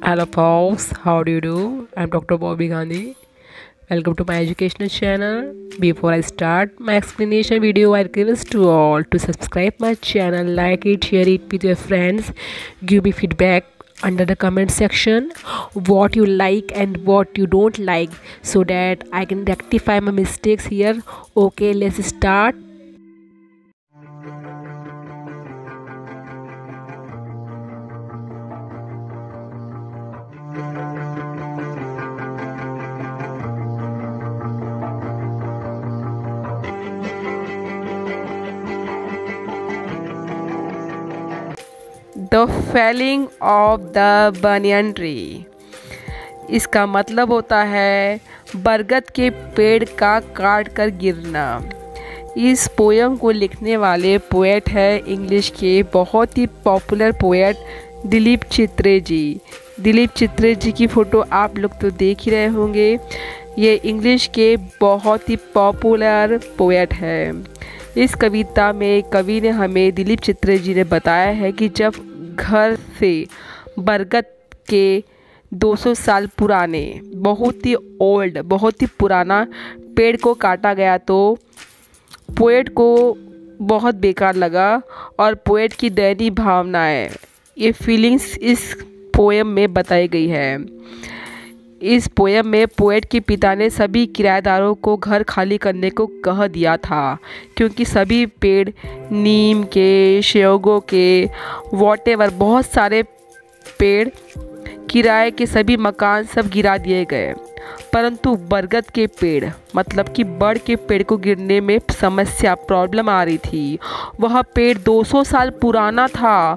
Hello folks, how do you do? I'm Dr. Bobby Gandhi. Welcome to my educational channel. Before I start my explanation video, I request to all to subscribe my channel, like it, share it with your friends, give me feedback under the comment section what you like and what you don't like so that I can rectify my mistakes here. Okay, let's start. The falling of the banyan tree. इसका मतलब होता है बरगद के पेड़ का काट कर गिरना। इस पोयम को लिखने वाले पोएट है इंग्लिश के बहुत ही पॉपुलर पोएट दिलीप चित्रे जी। दिलीप चित्रे जी की फ़ोटो आप लोग तो देख ही रहे होंगे। ये इंग्लिश के बहुत ही पॉपुलर पोएट है। इस कविता में कवि ने हमें दिलीप चित्रे जी ने बताया है कि जब घर से बरगद के 200 साल पुराने बहुत ही ओल्ड बहुत ही पुराना पेड़ को काटा गया तो पोएट को बहुत बेकार लगा और पोएट की दयनीय भावनाएं ये फीलिंग्स इस पोएम में बताई गई है। इस पोएम में पोएट के पिता ने सभी किराएदारों को घर खाली करने को कह दिया था क्योंकि सभी पेड़ नीम के, शेवगों के, वॉटेवर बहुत सारे पेड़, किराए के सभी मकान सब गिरा दिए गए। परंतु बरगद के पेड़ मतलब कि बड़ के पेड़ को गिरने में प्रॉब्लम आ रही थी। वह पेड़ 200 साल पुराना था,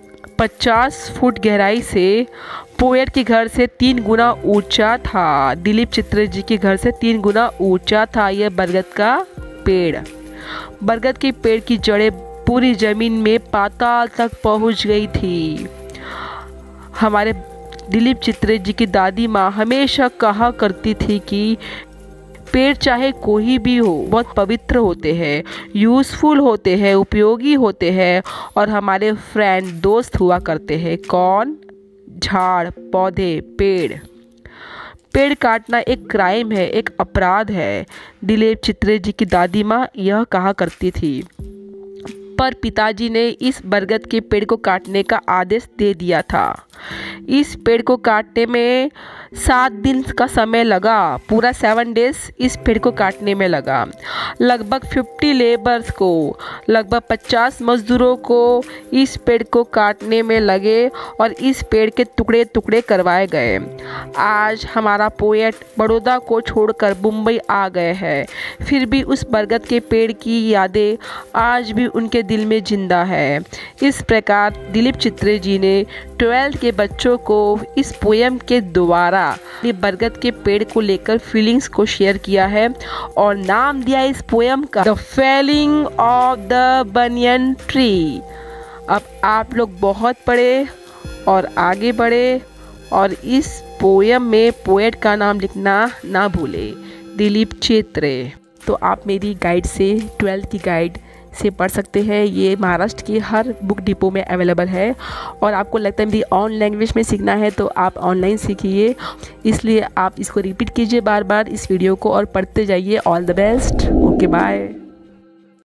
50 फुट गहराई से पोएट के घर से 3 गुना ऊंचा था। दिलीप चित्रे जी के घर से 3 गुना ऊंचा था यह बरगद का पेड़। बरगद के पेड़ की जड़ें पूरी ज़मीन में पाताल तक पहुंच गई थी। हमारे दिलीप चित्रे जी की दादी माँ हमेशा कहा करती थी कि पेड़ चाहे कोई भी हो बहुत पवित्र होते हैं, यूज़फुल होते हैं, उपयोगी होते हैं और हमारे फ्रेंड दोस्त हुआ करते हैं। कौन? झाड़, पौधे, पेड़। पेड़ काटना एक क्राइम है, एक अपराध है। दिलीप चित्रे जी की दादी माँ यह कहा करती थी। पर पिताजी ने इस बरगद के पेड़ को काटने का आदेश दे दिया था। इस पेड़ को काटने में 7 दिन का समय लगा। पूरा 7 डेज इस पेड़ को काटने में लगा। लगभग 50 लेबर्स को, लगभग 50 मजदूरों को इस पेड़ को काटने में लगे और इस पेड़ के टुकड़े टुकड़े करवाए गए। आज हमारा पोएट बड़ौदा को छोड़कर मुंबई आ गए हैं, फिर भी उस बरगद के पेड़ की यादें आज भी उनके दिल में जिंदा है। इस प्रकार दिलीप चित्रे जी ने 12th के बच्चों को इस पोएम के द्वारा बरगद के पेड़ को लेकर फीलिंग्स को शेयर किया है और नाम दिया इस पोएम का the falling of the banyan tree. अब आप लोग बहुत पढ़े और आगे बढ़े और इस पोएम में पोएट का नाम लिखना ना भूले, दिलीप चित्रे। तो आप मेरी गाइड से 12th की गाइड से पढ़ सकते हैं। ये महाराष्ट्र की हर बुक डिपो में अवेलेबल है और आपको लगता है मेरी ऑन लैंग्वेज में सीखना है तो आप ऑनलाइन सीखिए, इसलिए आप इसको रिपीट कीजिए बार बार इस वीडियो को और पढ़ते जाइए। All the best. Okay, bye.